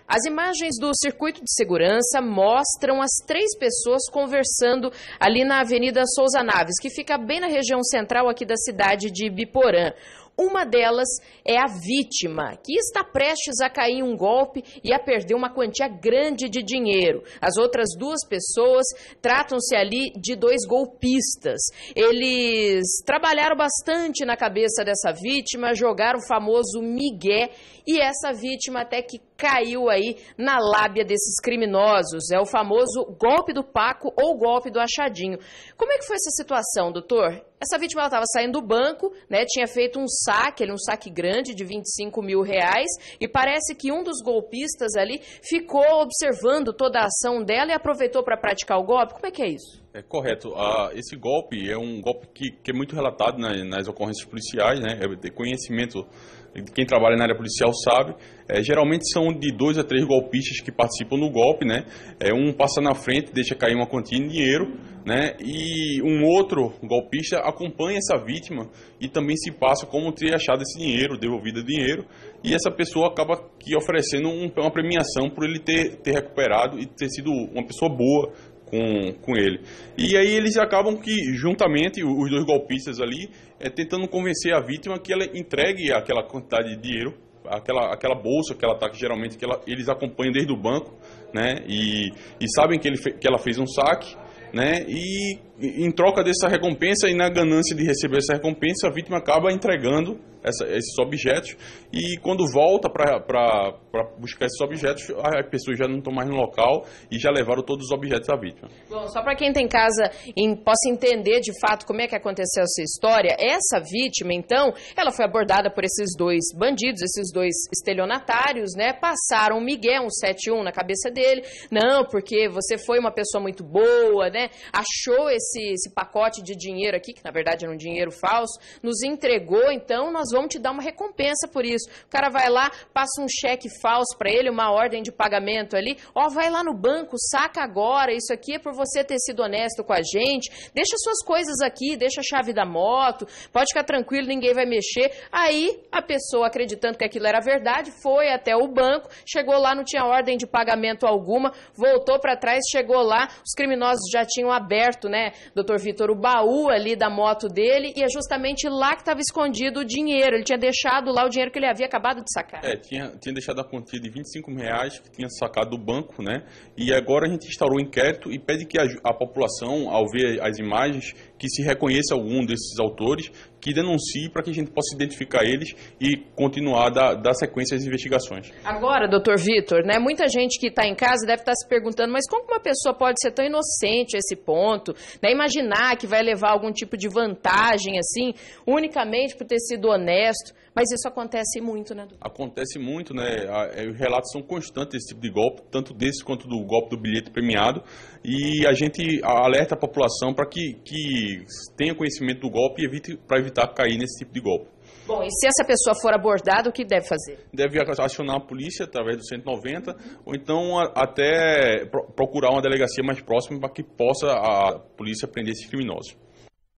As imagens do circuito de segurança mostram as 3 pessoas conversando ali na Avenida Souza Naves, que fica bem na região central aqui da cidade de Biporã. Uma delas é a vítima, que está prestes a cair em um golpe e a perder uma quantia grande de dinheiro. As outras 2 pessoas tratam-se ali de 2 golpistas. Eles trabalharam bastante na cabeça dessa vítima, jogaram o famoso migué e essa vítima até que caiu aí na lábia desses criminosos. É o famoso golpe do Paco ou golpe do achadinho. Como é que foi essa situação, doutor? Essa vítima estava saindo do banco, né, tinha feito um saque grande de R$25 mil, e parece que um dos golpistas ali ficou observando toda a ação dela e aproveitou para praticar o golpe. Como é que é isso? É correto. Esse golpe é um golpe que é muito relatado nas ocorrências policiais, né? É conhecimento, quem trabalha na área policial sabe. Geralmente são de 2 a 3 golpistas que participam do golpe, né? Um passa na frente, deixa cair uma quantia em dinheiro, né? E um outro golpista acompanha essa vítima e também se passa como ter achado esse dinheiro, devolvido o dinheiro, e essa pessoa acaba aqui oferecendo uma premiação por ele ter recuperado e ter sido uma pessoa boa com ele. E aí eles acabam que, juntamente, os 2 golpistas ali, tentando convencer a vítima que ela entregue aquela quantidade de dinheiro, aquela bolsa que ela está, que geralmente eles acompanham desde o banco, né? E sabem que ela fez um saque, né? E em troca dessa recompensa e na ganância de receber essa recompensa, a vítima acaba entregando esses objetos, e quando volta para buscar esses objetos, as pessoas já não estão mais no local e já levaram todos os objetos da vítima. Bom, só para quem está em casa possa entender de fato como é que aconteceu essa história, essa vítima, então, ela foi abordada por esses 2 bandidos, esses 2 estelionatários, né? Passaram um migué, um 71 na cabeça dele. Não, porque você foi uma pessoa muito boa, né? Achou esse pacote de dinheiro aqui, que na verdade era um dinheiro falso, nos entregou, então nós vamos te dar uma recompensa por isso. O cara vai lá, passa um cheque falso para ele, uma ordem de pagamento ali, vai lá no banco, saca agora, isso aqui é por você ter sido honesto com a gente, deixa suas coisas aqui, deixa a chave da moto, pode ficar tranquilo, ninguém vai mexer. Aí a pessoa, acreditando que aquilo era verdade, foi até o banco, chegou lá, não tinha ordem de pagamento alguma, voltou para trás, chegou lá, os criminosos já tinham aberto, né, doutor Vitor, o baú ali da moto dele, e é justamente lá que estava escondido o dinheiro. Ele tinha deixado lá o dinheiro que ele havia acabado de sacar. Tinha deixado a quantia de R$25 mil que tinha sacado do banco, né? E agora a gente instaurou um inquérito e pede que a população, ao ver as imagens, que se reconheça algum desses autores, que denuncie para que a gente possa identificar eles e continuar a dar sequência às investigações. Agora, doutor Vitor, né, muita gente que está em casa deve estar se perguntando, mas como uma pessoa pode ser tão inocente a esse ponto, né, imaginar que vai levar algum tipo de vantagem, assim, unicamente por ter sido honesto, mas isso acontece muito, né, doutor? Acontece muito, né, os relatos são constantes desse tipo de golpe, tanto desse quanto do golpe do bilhete premiado, e a gente alerta a população para que tenha conhecimento do golpe e para evitar cair nesse tipo de golpe. Bom, e se essa pessoa for abordada, o que deve fazer? Deve acionar a polícia através do 190, ou então até procurar uma delegacia mais próxima para que possa a polícia prender esses criminosos.